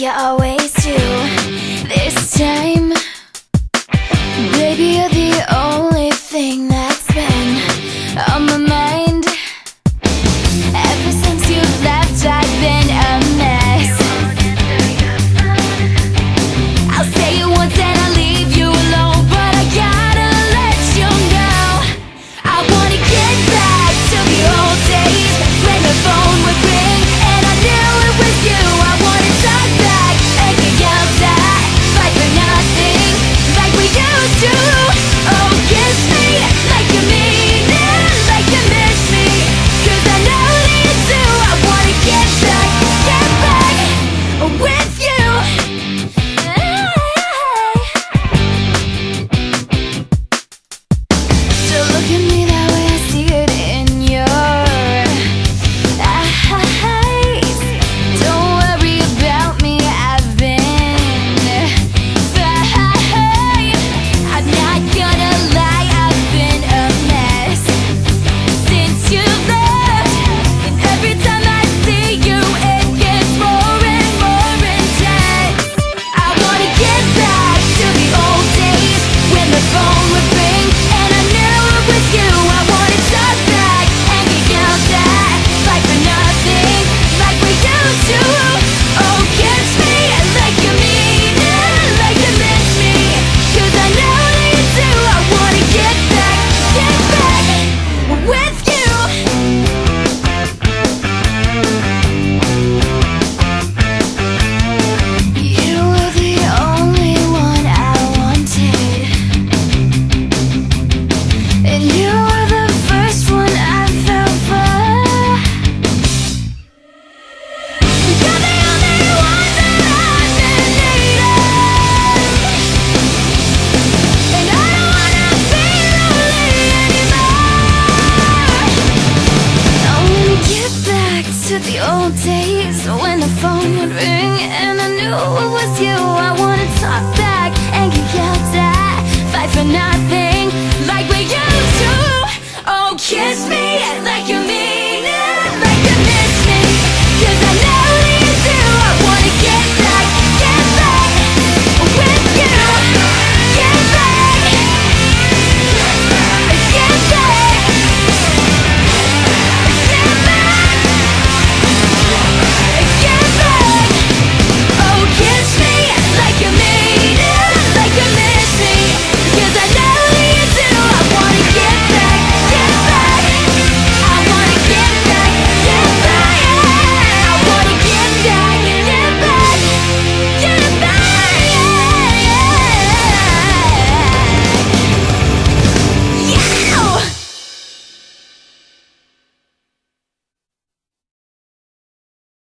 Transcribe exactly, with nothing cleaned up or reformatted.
you always do. This time, baby, you're the only thing that's been on my mind. Ever since you left, I've been a mess. I'll say it once and I'll leave you alone, but I gotta let you know I wanna get back to the old days when the phone would ring and I knew it was you. I wanna talk back and get yelled at, fight for nothing like we used to. Oh, kiss me like you mean it, like you miss me, 'cause I know that you do. I wanna get back, get back with you. So look at me that way, I see it in your eyes. Don't worry about me, I've been fine. I'm not gonna lie, I've been a mess since you left. And every time I see you, it gets more and more intense. I wanna get back to the old days when the phone would ring and I knew it was you. I wanna talk back and get yelled at, fight for nothing like we used to. Oh, kiss me like you mean it, like you miss me, 'cause I know that you do. I wanna get back, get back with you. You were the only one I wanted, and you were the first one I fell for. You're the only one that I've been needing, and I don't wanna be lonely anymore. I wanna get back to the old days when the phone would ring and I knew it was you. I wanna talk back and get yelled at, fight for nothing